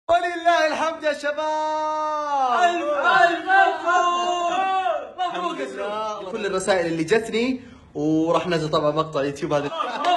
ولله الحمد يا شباب. ألف مبروك. كل الرسائل اللي جتني، وراح نزل طبعا مقطع يوتيوب هذا.